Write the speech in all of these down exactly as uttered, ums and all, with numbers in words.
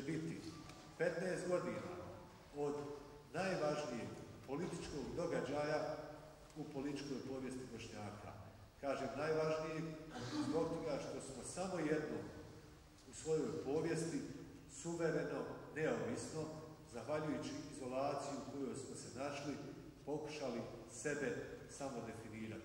će biti petnaest godina od najvažnijeg političkog događaja u političkoj povijesti Bošnjaka. Kažem najvažnijeg zbog toga što smo samo jednom u svojoj povijesti suvereno, neovisno, zahvaljujući izolaciju u kojoj smo se našli, pokušali sebe samo definirati.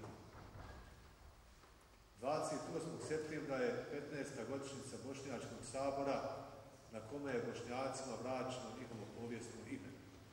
dvadeset osmog septembra je petnaesta godišnjica Bošnjačkog sabora na kome je Bošnjacima vraćeno njihovo povijesno ime.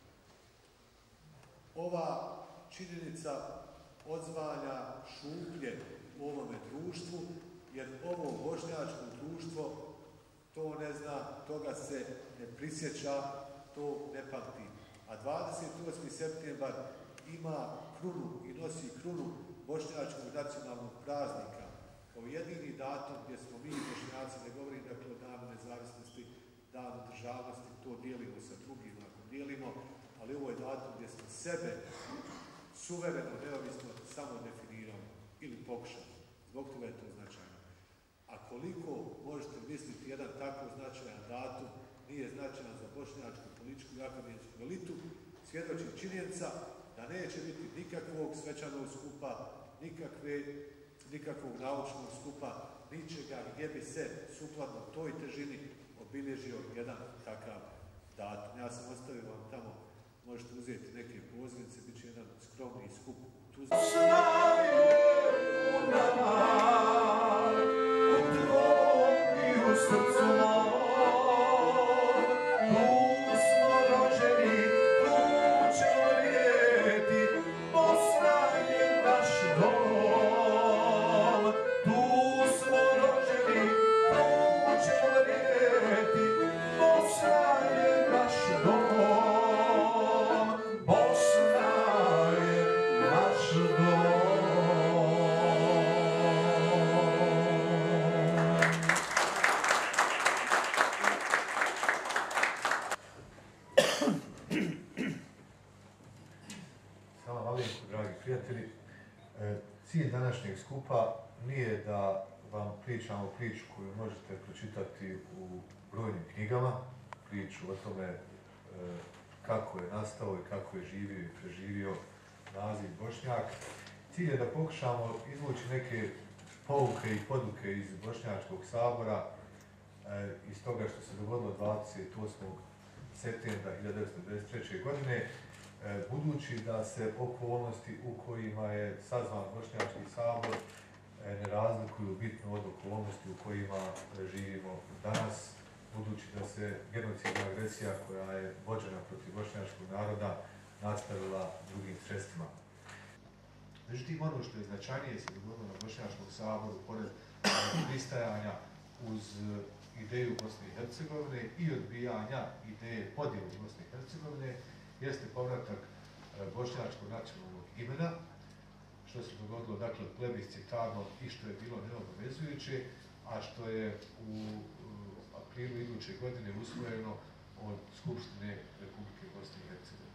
Ova činjenica odzvanja šuplje u ovome društvu, jer ovo bošnjačko društvo to ne zna, toga se ne prisjeća, to ne pamti. A dvadeset osmi septembar ima krunu i nosi krunu bošnjačkog nacionalnog praznika kao jedini datum gdje smo mi Bošnjaci, ne govorim dakle o danu nezavisnosti, danu državnosti, to dijelimo sa drugima ako dijelimo, ali ovo je datum gdje smo sebe suvereno, neovisno samo definiramo ili pokušamo. Zbog toga je to značajno. A koliko možete misliti jedan tako značajan datum nije značajan za bošnjačku političku i akademsku elitu, svjedoči činjenica da neće biti nikakvog svečanog skupa, nikakve, nikakvog naučnog skupa, ničega gdje bi se sukladno toj težini obilježio jedan takav datum. Ja sam ostavio vam tamo, možete uzeti neke pozivnice, bit će jedan skromni skup u Tuzli. Cilj današnjeg skupa nije da vam pričamo priču koju možete pročitati u brojnim knjigama, priču o tome kako je nastao i kako je živio i preživio naziv Bošnjak. Cilj je da pokušamo izvući neke pouke i poduke iz Bošnjačkog sabora, iz toga što se dogodilo dvadeset osmog septembra hiljadu devetsto devedeset treće. godine, budući da se okolnosti u kojima je sazvan Bošnjački sabor ne razlikuju bitno od okolnosti u kojima živimo danas, budući da se genocidna agresija koja je vođena protiv bošnjačkog naroda nastavila drugim sredstvima. Međutim, ono što je značajnije se dogodilo na Bošnjačkom saboru, pored pristajanja uz ideju Bosne i Hercegovine i odbijanja ideje podjele Bosne i Hercegovine, jeste povratak bošnjačkog nacionalnog imena, što se dogodilo dakle plebiscitarno i što je bilo neobavezujuće, a što je u aprilu iduće godine usvojeno od Skupštine Republike Bosne i Hercegovine.